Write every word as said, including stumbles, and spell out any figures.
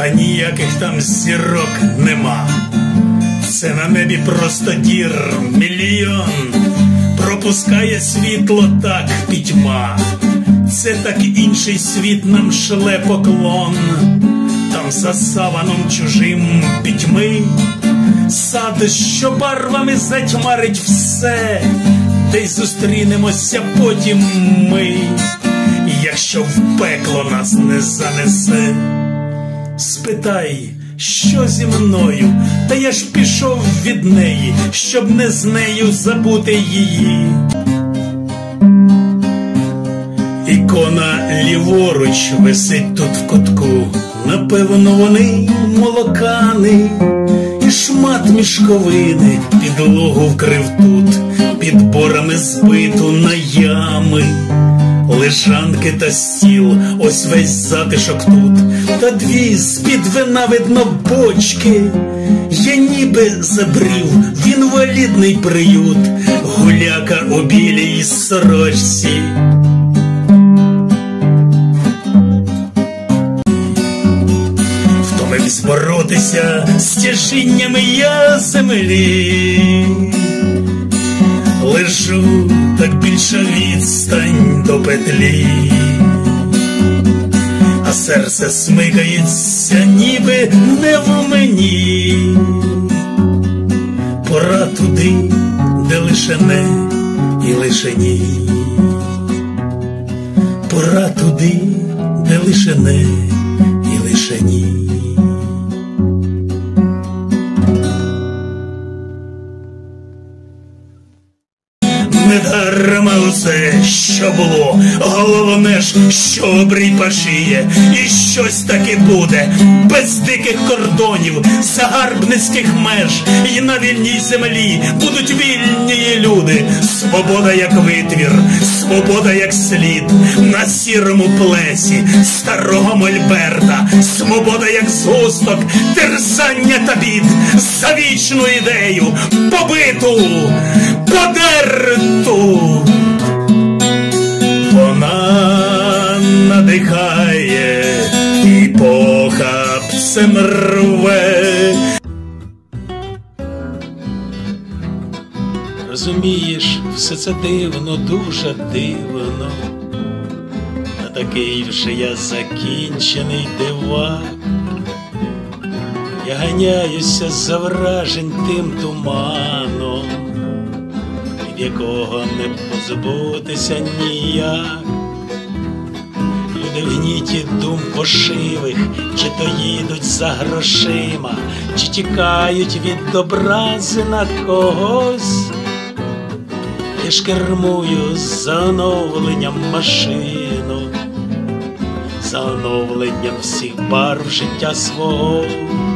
та ніяких там зірок нема. Це на небі просто дір мільйон, пропускає світло так пітьма. Це так інший світ нам шле поклон, там за саваном чужим пітьми. Сад, що барвами затьмарить все, де й зустрінемося потім ми, якщо в пекло нас не занесе. Спитай, що зі мною, та я ж пішов від неї, щоб не з нею забути її. Ікона ліворуч висить тут в кутку, напевно вони молокани, і шмат мішковини підлогу вкрив тут, підборами збиту на ями. Лежанки та стіл, ось весь затишок тут, та дві з-під вина видно бочки. Я ніби забрів в інвалідний приют, гуляка у білій сорочці. Втомивсь боротися з тяжіннями я землі. Лежу, так більша відстань до петлі, а серце смикається, ніби не в мені. Пора туди, де лише не і лише ні. Пора туди, де лише не і лише ні. Недарма усе, що було, головне ж, що обрій пошиє, і щось таки буде, без диких кордонів, загарбницьких меж, і на вільній землі будуть вільні люди. Свобода як витвір, свобода як слід, на сірому плесі старого мольберта, свобода як згусток, терзання та бід, за вічну ідею, побиту, подерту. Вона надихає і похапцем рве. Розумієш, все це дивно, дуже дивно, а такий вже я закінчений дивак. Я ганяюся за вражень тим туманом, якого не позбутися ніяк. Люди в гніті дум пошивих, чи то їдуть за грошима, чи тікають від образи на когось. Я ж кермую за оновленням машину, за оновленням всіх барв життя свого.